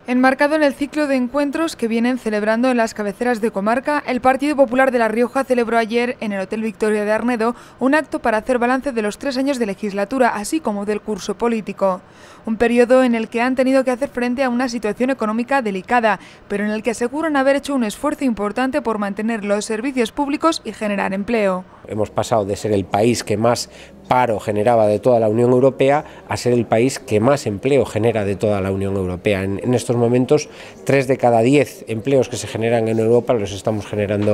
Enmarcado en el ciclo de encuentros que vienen celebrando en las cabeceras de comarca, el Partido Popular de La Rioja celebró ayer en el Hotel Victoria de Arnedo un acto para hacer balance de los 3 años de legislatura, así como del curso político. Un periodo en el que han tenido que hacer frente a una situación económica delicada, pero en el que aseguran haber hecho un esfuerzo importante por mantener los servicios públicos y generar empleo. Hemos pasado de ser el país que más paro generaba de toda la Unión Europea a ser el país que más empleo genera de toda la Unión Europea. En estos momentos, 3 de cada 10 empleos que se generan en Europa los estamos generando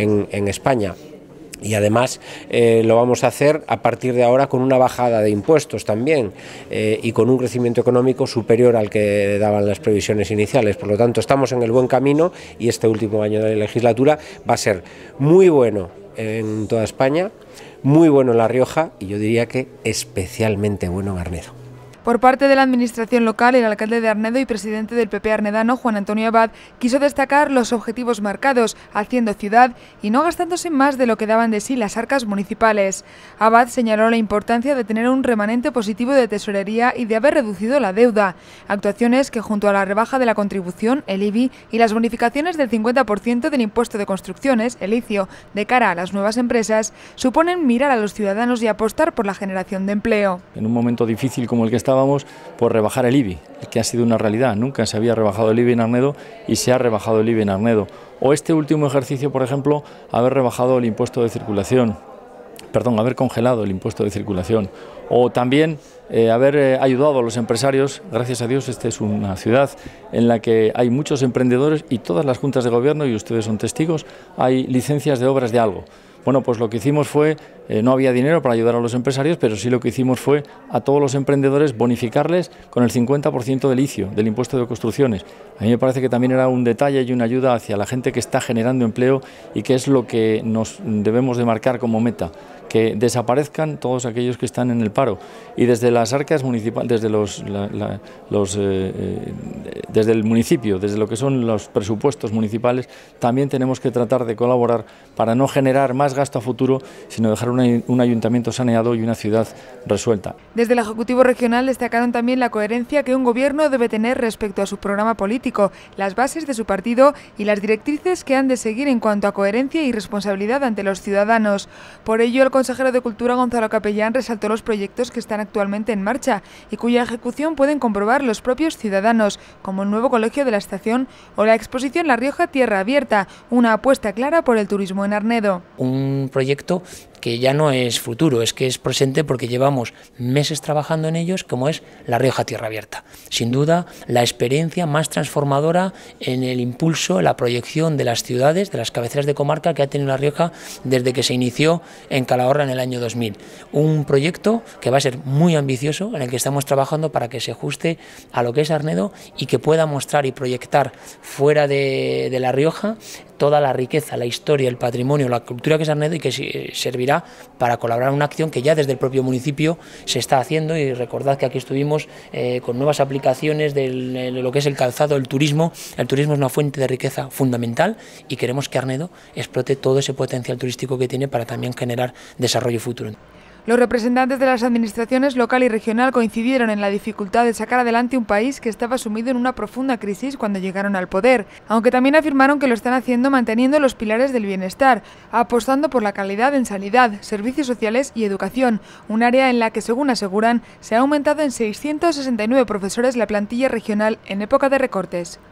en España. Y además lo vamos a hacer a partir de ahora con una bajada de impuestos también y con un crecimiento económico superior al que daban las previsiones iniciales. Por lo tanto, estamos en el buen camino y este último año de legislatura va a ser muy bueno en toda España, muy bueno en La Rioja y yo diría que especialmente bueno en Arnedo. Por parte de la administración local, el alcalde de Arnedo y presidente del PP arnedano, Juan Antonio Abad, quiso destacar los objetivos marcados, haciendo ciudad y no gastándose más de lo que daban de sí las arcas municipales. Abad señaló la importancia de tener un remanente positivo de tesorería y de haber reducido la deuda, actuaciones que junto a la rebaja de la contribución, el IBI, y las bonificaciones del 50% del impuesto de construcciones, el ICIO, de cara a las nuevas empresas, suponen mirar a los ciudadanos y apostar por la generación de empleo. En un momento difícil como el que estábamos, por rebajar el IBI, que ha sido una realidad. Nunca se había rebajado el IBI en Arnedo y se ha rebajado el IBI en Arnedo. O este último ejercicio, por ejemplo, haber rebajado el impuesto de circulación, haber congelado el impuesto de circulación. O también haber ayudado a los empresarios. Gracias a Dios, esta es una ciudad en la que hay muchos emprendedores y todas las juntas de gobierno, y ustedes son testigos, hay licencias de obras de algo. Bueno, pues lo que hicimos fue, no había dinero para ayudar a los empresarios, pero sí lo que hicimos fue a todos los emprendedores bonificarles con el 50% del ICIO, del impuesto de construcciones. A mí me parece que también era un detalle y una ayuda hacia la gente que está generando empleo y que es lo que nos debemos de marcar como meta, que desaparezcan todos aquellos que están en el paro. Y desde las arcas municipales, desde el municipio, desde lo que son los presupuestos municipales, también tenemos que tratar de colaborar para no generar más gasto a futuro, sino dejar un ayuntamiento saneado y una ciudad resuelta. Desde el Ejecutivo Regional destacaron también la coherencia que un gobierno debe tener respecto a su programa político, las bases de su partido y las directrices que han de seguir en cuanto a coherencia y responsabilidad ante los ciudadanos. Por ello, el consejero de Cultura, Gonzalo Capellán, resaltó los proyectos que están actualmente en marcha y cuya ejecución pueden comprobar los propios ciudadanos, como el nuevo colegio de la estación o la exposición La Rioja Tierra Abierta, una apuesta clara por el turismo en Arnedo. Un proyecto que ya no es futuro, es que es presente porque llevamos meses trabajando en ellos, como es La Rioja Tierra Abierta. Sin duda, la experiencia más transformadora en el impulso, en la proyección de las ciudades, de las cabeceras de comarca que ha tenido La Rioja desde que se inició en Calahorra en el año 2000. Un proyecto que va a ser muy ambicioso, en el que estamos trabajando para que se ajuste a lo que es Arnedo y que pueda mostrar y proyectar fuera de La Rioja toda la riqueza, la historia, el patrimonio, la cultura que es Arnedo y que servirá para colaborar en una acción que ya desde el propio municipio se está haciendo. Y recordad que aquí estuvimos con nuevas aplicaciones de lo que es el calzado, el turismo. El turismo es una fuente de riqueza fundamental y queremos que Arnedo explote todo ese potencial turístico que tiene para también generar desarrollo futuro. Los representantes de las administraciones local y regional coincidieron en la dificultad de sacar adelante un país que estaba sumido en una profunda crisis cuando llegaron al poder, aunque también afirmaron que lo están haciendo manteniendo los pilares del bienestar, apostando por la calidad en sanidad, servicios sociales y educación, un área en la que, según aseguran, se ha aumentado en 669 profesores la plantilla regional en época de recortes.